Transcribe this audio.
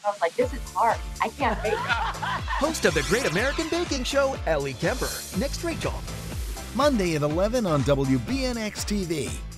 I was like, this is hard. I can't bake. Host of the Great American Baking Show, Ellie Kember. Next, Rachael. Monday at 11 on WBNX-TV.